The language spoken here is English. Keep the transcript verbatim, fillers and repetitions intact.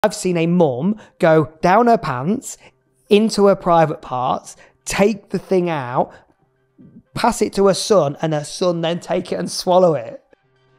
I've seen a mum go down her pants, into her private parts, take the thing out, pass it to her son, and her son then take it and swallow it.